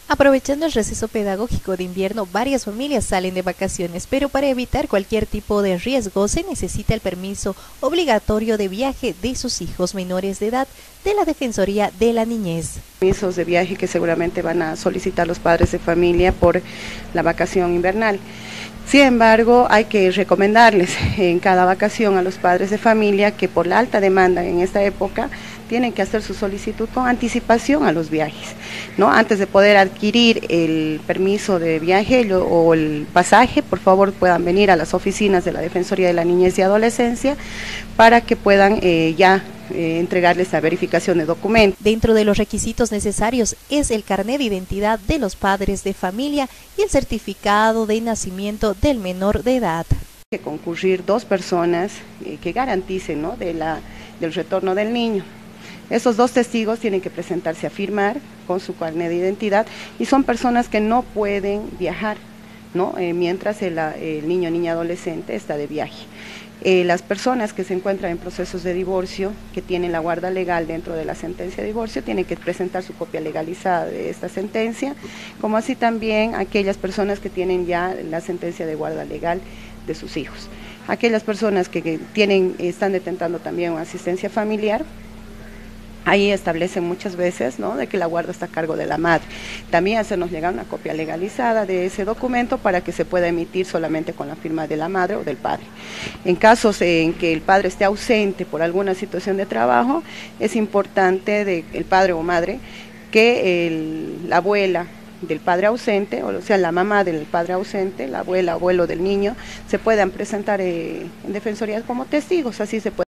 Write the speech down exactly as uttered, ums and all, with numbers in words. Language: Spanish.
Aprovechando el receso pedagógico de invierno, varias familias salen de vacaciones, pero para evitar cualquier tipo de riesgo se necesita el permiso obligatorio de viaje de sus hijos menores de edad de la Defensoría de la Niñez. Permisos de viaje que seguramente van a solicitar los padres de familia por la vacación invernal. Sin embargo, hay que recomendarles en cada vacación a los padres de familia que por la alta demanda en esta época tienen que hacer su solicitud con anticipación a los viajes, ¿no? Antes de poder adquirir el permiso de viaje o el pasaje, por favor puedan venir a las oficinas de la Defensoría de la Niñez y Adolescencia para que puedan eh, ya eh, entregarles la verificación de documentos. Dentro de los requisitos necesarios es el carnet de identidad de los padres de familia y el certificado de nacimiento del menor de edad. Que concurrir dos personas eh, que garanticen, ¿no?, de la, del retorno del niño. Esos dos testigos tienen que presentarse a firmar con su carnet de identidad y son personas que no pueden viajar, ¿no?, eh, mientras el, el niño o niña adolescente está de viaje. Eh, las personas que se encuentran en procesos de divorcio, que tienen la guarda legal dentro de la sentencia de divorcio, tienen que presentar su copia legalizada de esta sentencia, como así también aquellas personas que tienen ya la sentencia de guarda legal de sus hijos. Aquellas personas que, que tienen, están detentando también una asistencia familiar, ahí establecen muchas veces, ¿no?, de que la guarda está a cargo de la madre. También hacernos llegar una copia legalizada de ese documento para que se pueda emitir solamente con la firma de la madre o del padre. En casos en que el padre esté ausente por alguna situación de trabajo, es importante de el padre o madre que el, la abuela del padre ausente, o sea, la mamá del padre ausente, la abuela o abuelo del niño, se puedan presentar eh, en defensoría como testigos, así se puede.